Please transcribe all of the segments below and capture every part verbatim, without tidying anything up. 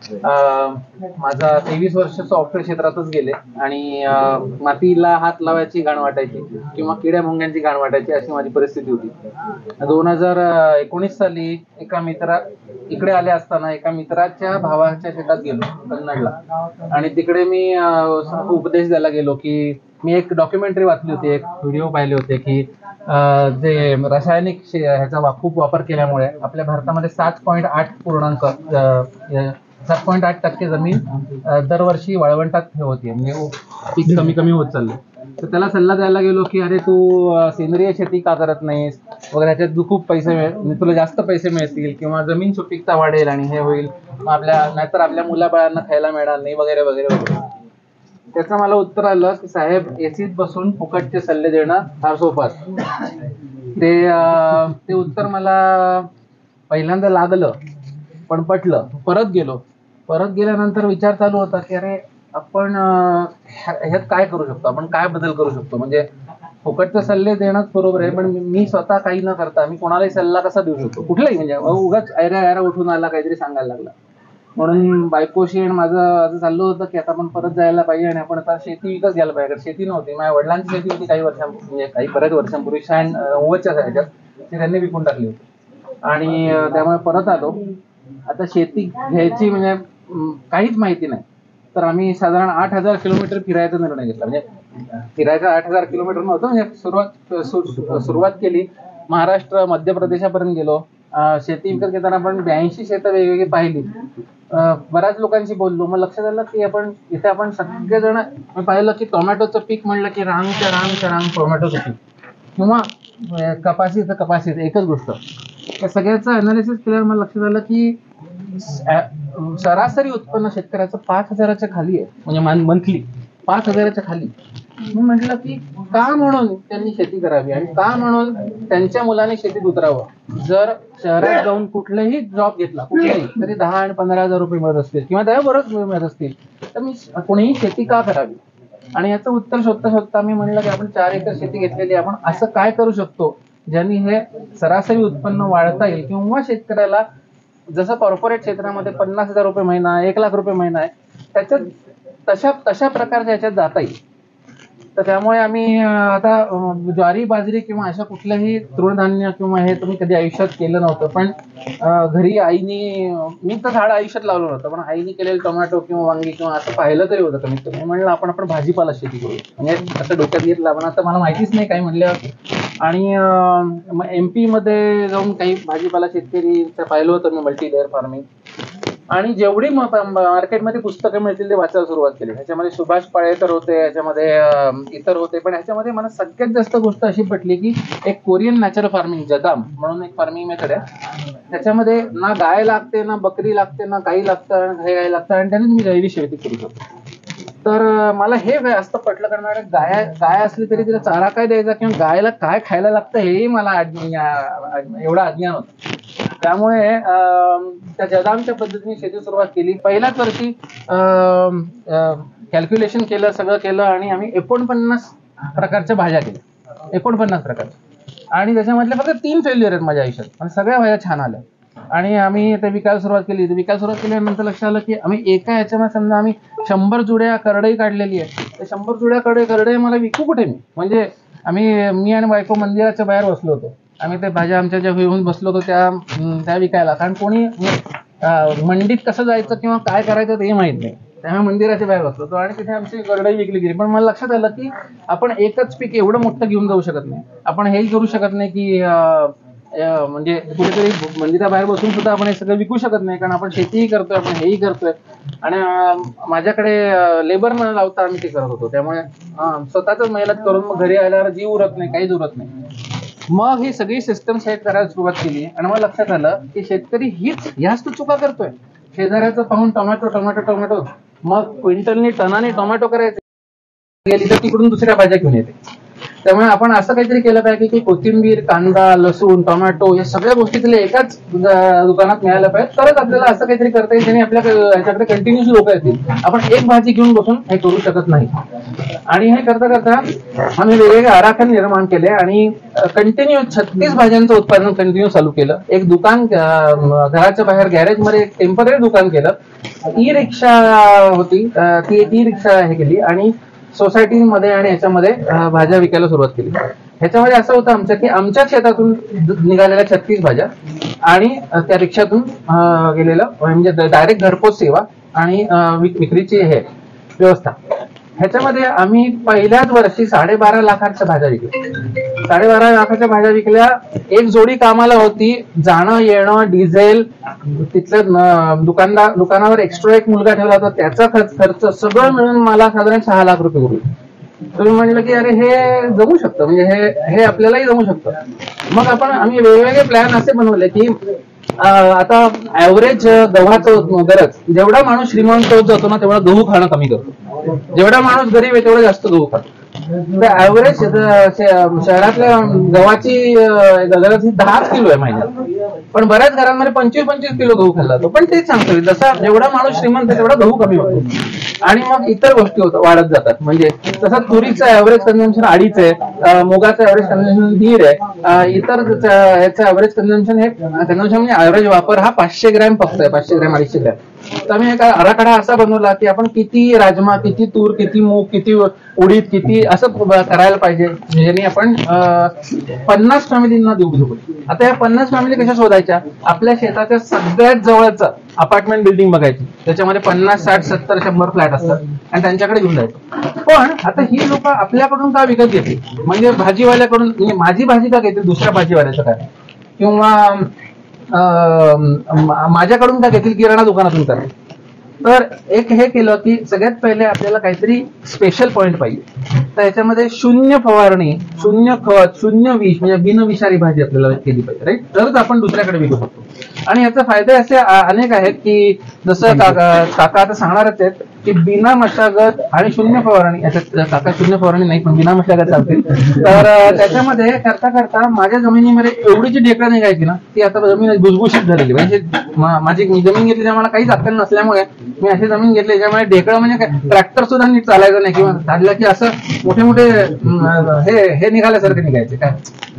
अं, माझा तेवीस वर्ष सॉफ्टवेअर क्षेत्रातच गेले आणि अं, मातीला हात लावायची घाण वाटायची किंवा किड्या मुंग्यांची घाण वाटायची, अशी माझी परिस्थिती होती. दोन हजार एकोणीस साली एका मित्रा इकडे आले असताना एका मित्राच्या भावाच्या शेतात गेलो कन्नडला, आणि तिकडे मी अं, उपदेश द्यायला गेलो की मी एक डॉक्युमेंटरी वाचली होती, एक व्हिडिओ पाहिले होते की अं, जे रासायनिक शे- ह्याचा वा- खूप वापर केल्यामुळे आपल्या भारतामध्ये सात पॉईंट आठ पूर्णांक अं, सात पॉईंट आठ टक्के जमीन अं, दरवर्षी वाळवंटात हे होती, म्हणजे पीक कमी कमी होत चालले. तर त्याला सल्ला द्यायला गेलो की अरे तू अं, सेंद्रिय शेती का करत नाहीस वगैरे, ह्याच्यात तू खूप पैसे मिळ म्हणजे तुला जास्त पैसे मिळतील किंवा जमीन सुपीकता वाढेल आणि हे होईल, मग आपल्या नाहीतर आपल्या मुलाबाळांना खायला मिळणार नाही वगैरे वगैरे वगैरे. त्याचं मला उत्तर आलं की साहेब, एसीत बसून फुकटचे सल्ले देणं फार सोपं असतं. ते अं, ते उत्तर मला पहिल्यांदा लागलं पण पटलं. परत गेलो परत गेल्यानंतर विचार चालू होता की अरे आपण अं, ह्या- ह्यात काय करू शकतो, आपण काय बदल करू शकतो. म्हणजे फुकटचे सल्ले देणंच बरोबर आहे, पण मी मी स्वतः काही न करता मी कोणालाही सल्ला कसा देऊ शकतो, कुठलाही. म्हणजे उगाच ऐरा ऐरा उठून आला काहीतरी सांगायला लागला. म्हणून बायकोशी आणि माझं असं चाललं होतं की आता आपण परत जायला पाहिजे आणि आपण आता शेती विकत घ्यायला पाहिजे. कारण शेती नव्हती, माझ्या वडिलांची शेती होती काही वर्षांपूर्वी, म्हणजे काही बऱ्याच वर्षांपूर्वी, शहाण ओवच्या ह्याच्यात ती त्यांनी विकून टाकली होती. आणि अं, त्यामुळे परत आलो. आता शेती घ्यायची म्हणजे अं, काहीच माहिती नाही, तर आम्ही साधारण आठ हजार किलोमीटर फिरायचा निर्णय घेतला. म्हणजे फिरायचा आठ हजार किलोमीटर नव्हतं, म्हणजे सुरुवात सु- सु- सुरुवात केली. महाराष्ट्र मध्य प्रदेशापर्यंत गेलो. अं, शेती विकत घेताना आपण ब्याऐंशी शेतं वेगवेगळी पाहिली. अं, बऱ्याच लोकांशी बोललो. मग लक्षात आलं की आपण इथे आपण सगळेजण मी पाहिलं की टोमॅटोचं पीक म्हणलं की रांगच्या रांगच्या रांग टोमॅटोचं पीक, किंवा अं, कपाशीचं कपाशीचं एकच गोष्ट. या सगळ्याचं अनालिसिस केल्यावर मला लक्षात आलं की अं, सरासरी उत्पन्न शेतकऱ्याचं पाच हजाराच्या खाली आहे, म्हणजे मंथली पाच हजाराच्या खाली. मी म्हटलं की का म्हणून त्यांनी शेती करावी आणि का म्हणून त्यांच्या मुलाने शेतीत उतरावं. जर शहरात जाऊन कुठलाही जॉब घेतला कुठलाही तरी दहा आणि पंधरा हजार रुपये मिळत असतील किंवा त्या बरंच मिळत असतील, तर मी कोणीही शेती का करावी. आणि याचं उत्तर शोधता शोधता मी म्हणलं की आपण चार एकर शेती घेतलेली, आपण असं काय करू शकतो ज्यांनी हे सरासरी उत्पन्न वाढवता येईल, किंवा शेतकऱ्याला जसं कॉर्पोरेट क्षेत्रामध्ये पन्नास हजार रुपये महिना, एक लाख रुपये महिना आहे, त्याच्यात तशा तशा प्रकारच्या याच्यात जाता येईल. तर त्यामुळे आम्ही अं, आता अं, ज्वारी बाजरी किंवा अशा कुठल्याही तृणधान्य किंवा हे तुम्ही कधी आयुष्यात केलं नव्हतं, पण अं, घरी आईनी, मी तर झाड आयुष्यात लावलं नव्हतं, पण आईनी केलेलं टोमॅटो किंवा वांगी किंवा असं पाहिलं तरी होतं कमीत कमी. म्हणलं आपण आपण भाजीपाला शेती करू, म्हणजे असं डोक्यात घेतलं. पण आता मला माहितीच नाही काय म्हणलं. आणि एम पी मध्ये जाऊन काही भाजीपाला शेतकरी पाहिलं होतं मी, मल्टी लेअर फार्मिंग. आणि जेवढी मार्केटमध्ये पुस्तकं मिळतील ते वाचायला सुरुवात केली. ह्याच्यामध्ये सुभाष पाळेकर होते, ह्याच्यामध्ये अं, इतर होते, पण ह्याच्यामध्ये मला सगळ्यात जास्त गोष्ट अशी पटली की एक कोरियन नॅचरल फार्मिंग जदाम म्हणून एक फार्मिंग मेथड आहे. त्याच्यामध्ये ना गाय लागते, ना बकरी लागते, ना काही लागतं, हे काही लागतं, आणि त्याने तुम्ही जैविक शेती करू शकता. तर अं, मला हे जास्त पटलं, कारण मला गाय गाय असली तरी तिला चारा काय द्यायचा किंवा गायला काय खायला लागतं हेही मला अज्ञ- एवढं अज्ञान होतं. त्यामुळे अं, त्या जदामच्या पद्धतीने शेती सुरुवात केली. पहिल्याच वर्षी कॅल्क्युलेशन केलं, सगळं केलं, आणि आम्ही एकोणपन्नास प्रकारच्या भाज्या केल्या, एकोणपन्नास प्रकारच्या. आणि त्याच्यामधले फक्त तीन फेल्युअर आहेत माझ्या आयुष्यात, आणि सगळ्या भाज्या छान आल्या. आणि आम्ही ते विकायला सुरुवात केली. ते विकायला सुरुवात केल्यानंतर लक्षात आलं की आम्ही एका ह्याच्यामध्ये समजा आम्ही शंभर जुड्या करडई काढलेली आहे. ते शंभर जुड्या करडई करडई मला विकू कुठे मी. म्हणजे आम्ही मी आणि बायको मंदिराच्या बाहेर बसलो होतो. आम्ही ते भाज्या आमच्या ज्या घेऊन बसलो होतो त्या अं, त्या विकायला. कारण कोणी अं, मंडीत कसं जायचं किंवा काय करायचं ते माहित नाही, त्यामुळे मंदिराच्या बाहेर बसलो होतो आणि तिथे आमची करडई विकली गेली. पण मला लक्षात आलं की आपण एकच पीक एवढं मोठं घेऊन जाऊ शकत नाही. आपण हेही करू शकत नाही की अं, अं, म्हणजे कुठेतरी मंदिराबाहेर बसून सुद्धा आपण हे सगळं विकू शकत नाही, कारण आपण शेतीही करतोय, आपण हेही करतोय. आणि अं, माझ्याकडे लेबर न लावता आम्ही ते करत होतो. त्यामुळे अं, स्वतःच मेहनत करून मग घरी आल्यावर जीव उरत नाही, काहीच उरत नाही. मग ही सगळी सिस्टम सेट करायला सुरुवात केली, आणि मला लक्षात आलं की शेतकरी हीच ह्याच तो चुका करतोय. शेजाऱ्याचं पाहून टोमॅटो टोमॅटो टोमॅटो मग क्विंटलनी टनाने टोमॅटो करायचे, गेली तर तिकडून दुसऱ्या भाज्या घेऊन येते. त्यामुळे आपण असं काहीतरी केलं पाहिजे की कोथिंबीर, कांदा, लसूण, टोमॅटो या सगळ्या गोष्टी तिला एकाच दुकानात मिळायला पाहिजे, तरच आपल्याला असं काहीतरी करता येईल ज्याने आपल्या याच्याकडे कंटिन्यूस लोक येतील. आपण एक भाजी घेऊन बसून हे करू शकत नाही. आणि हे करता करता आम्ही वेगवेगळे आराखडे निर्माण केले आणि कंटिन्यू छत्तीस भाज्यांचं उत्पादन कंटिन्यू चालू केलं. एक दुकान घराच्या बाहेर गॅरेजमध्ये एक टेम्पररी दुकान केलं. ई रिक्षा होती, ती एक ई रिक्षा हे केली आणि सोसायटीमध्ये आणि याच्यामध्ये भाज्या विकायला सुरुवात केली. ह्याच्यामध्ये असं होतं आमचं की आमच्या शेतातून निघालेल्या छत्तीस भाज्या आणि त्या रिक्षातून गेलेलं म्हणजे डायरेक्ट घरपोच सेवा आणि विक्रीची हे व्यवस्था. ह्याच्यामध्ये आम्ही पहिल्याच वर्षी साडेबारा लाखाच्या भाज्या विकल्या. साडेबारा लाखाच्या भाज्या विकल्या. एक जोडी कामाला होती, जाणं येणं, डिझेल, तिथलं दुकानदार दुकानावर एक्स्ट्रा एक मुलगा ठेवला होता, त्याचा खर्च खर्च सगळं मिळून मला साधारण सहा लाख रुपये उरले. तुम्ही म्हणलं की अरे हे जमू शकतं, म्हणजे हे हे आपल्यालाही जमू शकतं. मग आपण आम्ही वेगवेगळे प्लॅन असे बनवले की आता ऍव्हरेज गव्हाचं गरज, जेवढा माणूस श्रीमंत होत जातो ना तेवढा गहू खाणं कमी करतो, जेवढा माणूस गरीब आहे तेवढा जास्त गहू खातो. ऍव्हरेज शहरातल्या गव्हाची गरज ही दहाच किलो आहे महिन्यात, पण बऱ्याच घरांमध्ये पंचवीस पंचवीस किलो गहू खाल्ला जातो. पण तेच सांगतो, जसा जेवढा माणूस श्रीमंत तेवढा गहू कमी होतो आणि मग इतर गोष्टी वाढत जातात. म्हणजे तसं तुरीचं ऍव्हरेज कन्झम्पशन अडीच आहे, मुगाचं ऍव्हरेज कन्झम्पशन दीड आहे, इतर ह्याचं ऍव्हरेज कन्झम्पशन हे कन्झम्पशन म्हणजे ऍव्हरेज वापर हा पाचशे ग्रॅम फक्त आहे, पाचशे ग्रॅम अडीचशे ग्रॅम. तर आम्ही एक आराखडा असा बनवला की आपण किती राजमा, किती तूर, किती मूग, किती उडीद, किती असं करायला पाहिजे ज्याने आपण पन्नास फॅमिलींना देऊ शकू. आता या पन्नास फॅमिली कशा शोधायच्या? आपल्या शेताच्या सगळ्यात जवळचं अपार्टमेंट बिल्डिंग बघायची, त्याच्यामध्ये पन्नास साठ सत्तर शंभर फ्लॅट असतात आणि त्यांच्याकडे घेऊन जायचं. पण आता ही लोक आपल्याकडून का विकत घेतील? म्हणजे भाजीवाल्याकडून, म्हणजे माझी भाजी का घेतील दुसऱ्या भाजीवाल्याचं काय, किंवा माझ्याकडून का घेतील किराणा दुकानातून काय? तर एक हे केलं की सगळ्यात पहिले आपल्याला काहीतरी स्पेशल पॉइंट पाहिजे. तर याच्यामध्ये शून्य फवारणी, शून्य खत, शून्य विष म्हणजे बिनविषारी भाजी आपल्याला केली पाहिजे, राईट? तरच आपण दुसऱ्याकडे विकू शकतो. आणि याचे फायदे असे अनेक आहेत की जसं काका काका आता सांगणारच आहेत की बिना मशागत आणि शून्य फवारणी, याच्यात काका शून्य फवारणी नाही पण बिना मशागत चालतील. तर त्याच्यामध्ये करता करता माझ्या जमिनीमध्ये एवढी जी ढेकळं निघायची ना ती आता जमीन भुसभुशीत झालेली. म्हणजे माझी जमीन घेतली मला काहीच अक्कल नसल्यामुळे मी अशी जमीन घेतली ज्यामुळे ढेकळं म्हणजे ट्रॅक्टर सुद्धा नीट चालायचं नाही, किंवा चाललं की असं मोठे मोठे हे हे निघाल्यासारखे निघायचे काय.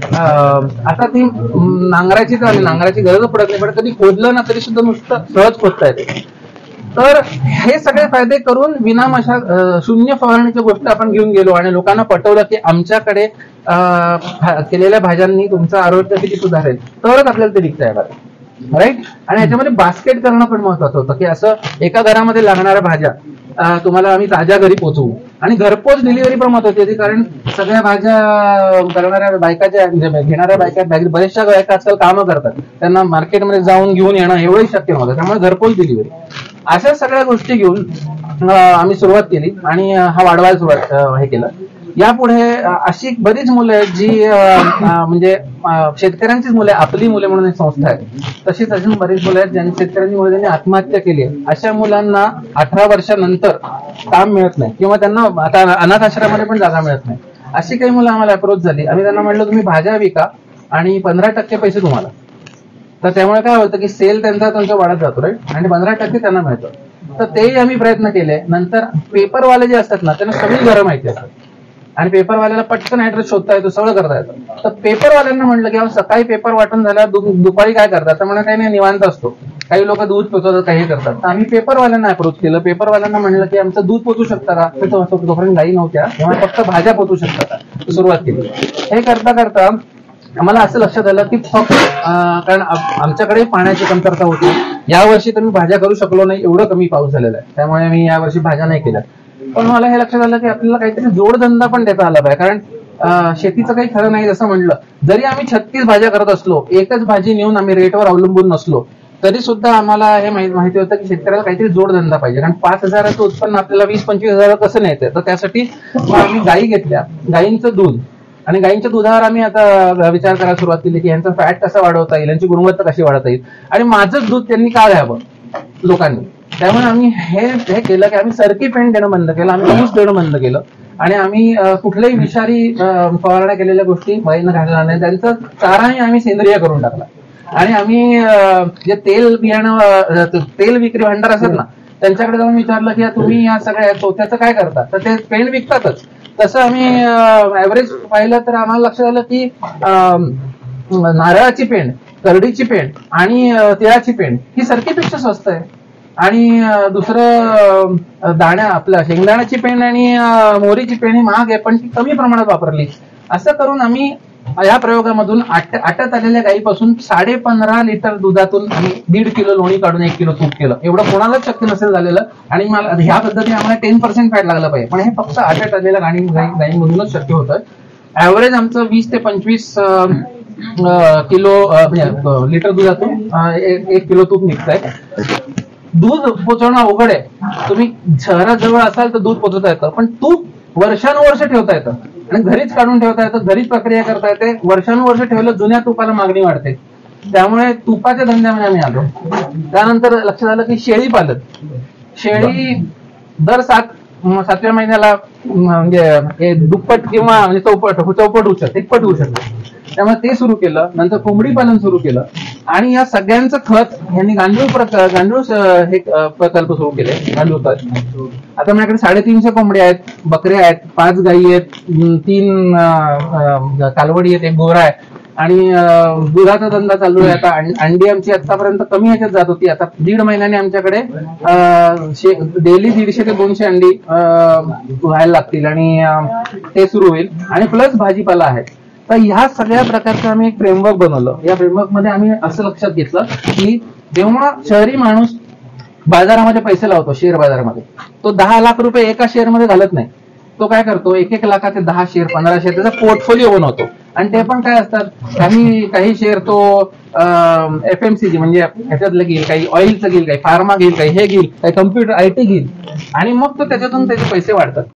आता ती नांगराची तर नांगराची गरज पडत नाही, पण कधी खोदलं ना तरी सुद्धा नुसतं सहज खोदता येते. तर हे सगळे फायदे करून विना मशा शून्य फवारणीची गोष्ट आपण घेऊन गेलो आणि लोकांना पटवलं की आमच्याकडे केलेल्या भाज्यांनी तुमचं आरोग्य किती सुधारेल, तरच आपल्याला ते विकता येणार, राईट? आणि याच्यामध्ये बास्केट करणं पण महत्वाचं होतं की असं एका घरामध्ये लागणाऱ्या भाज्या तुम्हाला आम्ही ताज्या घरी पोहोचवू. आणि घरपोच डिलिव्हरी पण महत्वाची होती, कारण सगळ्या भाज्या करणाऱ्या बायकाच्या घेणाऱ्या बायका बऱ्याचशा बायका आजकाल कामं करतात, त्यांना मार्केटमध्ये जाऊन घेऊन येणं एवढंही शक्य नव्हतं. त्यामुळे घरपोच डिलिव्हरी अशा सगळ्या गोष्टी घेऊन आम्ही सुरुवात केली आणि हा वाढवायला सुरुवात हे केलं. यापुढे अशी बरीच मुलं आहेत जी म्हणजे शेतकऱ्यांचीच मुलं, आपली मुले म्हणून एक संस्था आहे, तशीच अजून बरीच मुलं आहेत ज्यांनी शेतकऱ्यांची मुलं त्यांनी आत्महत्या केली आहे. अशा मुलांना अठरा वर्षानंतर काम मिळत नाही किंवा त्यांना आता अनाथ आश्रमामध्ये पण जागा मिळत नाही. अशी काही मुलं आम्हाला अप्रोच झाली. आम्ही त्यांना म्हटलं तुम्ही भाज्या विका आणि पंधरा टक्के पैसे तुम्हाला. तर त्यामुळे काय होतं की सेल त्यांचा त्यांचा वाढत जातो, राईट? आणि पंधरा टक्के त्यांना मिळतं. तर तेही आम्ही प्रयत्न केले. नंतर पेपरवाले जे असतात ना त्यांना सगळी घरं माहिती असतात आणि पेपरवाल्याला पटकन ऍड्रेस शोधता येतो, सगळं करता येतं. तर पेपरवाल्यांना म्हटलं की सकाळी पेपर वाटून झाला, दुपारी काय करतात? तर म्हणा काही नाही, निवांत असतो. काही लोक दूध पोचवतात, काही करतात. तर आम्ही पेपरवाल्यांना अप्रोच केलं. पेपरवाल्यांना म्हणलं की आमचं दूध पोचू शकता का? तोपर्यंत गाई नव्हत्या, तेव्हा फक्त भाज्या पोचू शकता का? सुरुवात केली. हे करता करता आम्हाला असं लक्षात आलं की फक्त कारण आमच्याकडे पाण्याची कमतरता होती. यावर्षी तर मी भाज्या करू शकलो नाही, एवढं कमी पाऊस झालेला आहे, त्यामुळे मी यावर्षी भाज्या नाही केल्या. पण मला हे लक्षात आलं की आपल्याला काहीतरी जोडधंदा पण देता आला पाहिजे, कारण शेतीचं काही खरं नाही. जसं म्हणलं, जरी आम्ही छत्तीस भाज्या करत असलो, एकच भाजी नेऊन आम्ही रेटवर अवलंबून नसलो, तरी सुद्धा आम्हाला हे माहिती होतं की शेतकऱ्याला काहीतरी जोडधंदा पाहिजे. कारण पाच हजाराचं उत्पन्न आपल्याला वीस पंचवीस हजार कसं नाही येतं. तर त्यासाठी आम्ही गायी घेतल्या, गायींचं दूध, आणि गायींच्या दुधावर आम्ही आता विचार करायला सुरुवात केली की यांचा फॅट कसा वाढवता येईल, यांची गुणवत्ता कशी वाढवता येईल, आणि माझंच दूध त्यांनी का घ्यावं लोकांनी. त्यामुळे आम्ही हे हे केलं की आम्ही सरकी पेंट देणं बंद केलं, आम्ही ऊस देणं बंद केलं आणि आम्ही अं, कुठल्याही विषारी अं, फवारण्या केलेल्या गोष्टी गायींना घालणार नाही. त्यांचा चाराही आम्ही सेंद्रिय करून टाकला. आणि आम्ही अं, जे तेल बियाणं अं, तेल विक्री भांडार असतात ना, त्यांच्याकडे जाऊन विचारलं की तुम्ही या सगळ्या चोथ्याचं काय करता, तर ते पेंड विकतातच. तसं आम्ही ऍव्हरेज पाहिलं तर आम्हाला लक्षात आलं की अं, नारळाची पेंड, करडीची पेंड आणि अं, तिळाची पेंड ही सरकीपेक्षा स्वस्त आहे. आणि अं, दुसरं अं, दाण्या आपल्या शेंगदाण्याची पेंड आणि अं, मोहरीची पेंड ही महाग आहे, पण ती कमी प्रमाणात वापरली. असं करून आम्ही या प्रयोगामधून आट आटत आलेल्या गायीपासून साडे पंधरा लिटर दुधातून आम्ही दीड किलो लोणी काढून एक किलो तूप केलं. एवढं कोणालाच शक्य नसेल झालेलं. आणि मला ह्या पद्धतीने आम्हाला टेन पर्सेंट फॅट लागलं पाहिजे, पण हे फक्त आटत आलेल्या गाणी गायीमधूनच शक्य होतं. ऍव्हरेज आमचं वीस ते पंचवीस किलो म्हणजे लिटर दुधातून अं, एक एक किलो तूप निघतंय. दूध पोचवणं अवघड आहे. तुम्ही शहराजवळ असाल तर दूध पोचवता येतं, पण तूप वर्षानुवर्ष ठेवता येतं आणि घरीच काढून ठेवता येतं, घरीच प्रक्रिया करता येते. वर्षानुवर्ष ठेवलं जुन्या तुपाला मागणी वाढते. त्यामुळे तुपाच्या धंद्यामध्ये आम्ही आलो. त्यानंतर लक्षात आलं की शेळी पालन, शेळी दर सात सातव्या महिन्याला म्हणजे दुप्पट किंवा म्हणजे चौपट चौपट होऊ शकते, तिप्पट होऊ शकते. त्यामुळे ते सुरू केलं. नंतर कोंबडी पालन सुरू केलं. आणि या सगळ्यांचं खत यांनी गांडूळ प्रकार गांडूळ हे प्रकल्प सुरू केले, गांडूळ खत. आता माझ्याकडे साडेतीनशे कोंबड्या आहेत, बकऱ्या आहेत, पाच गायी आहेत, तीन कालवडी आहेत, एक गोरा आहे. आणि दुधाचा धंदा चालू आहे. आता अंडी आमची आतापर्यंत कमी ह्याच्यात जात होती, आता दीड महिन्याने आमच्याकडे डेली दीडशे ते दोनशे अंडी व्हायला लागतील आणि ते सुरू होईल. आणि प्लस भाजीपाला आहे. तर ह्या सगळ्या प्रकारचं आम्ही एक फ्रेमवर्क बनवलं. या फ्रेमवर्क मध्ये आम्ही असं लक्षात घेतलं की जेव्हा शहरी माणूस बाजारामध्ये पैसे लावतो, शेअर बाजारामध्ये, तो दहा लाख रुपये एका शेअर मध्ये घालत नाही. तो काय करतो, एक एक लाखाचे दहा शेअर, पंधरा शेअर त्याचा पोर्टफोलिओ बनवतो. आणि ते पण काय असतात, काही काही शेअर तो एफएमसीजी म्हणजे ह्याच्यातलं घेईल, काही ऑइलचं घेईल, काही फार्मा घेईल, काही हे घेईल, काही कम्प्युटर आयटी घेईल. आणि मग तो त्याच्यातून त्याचे पैसे वाढतात.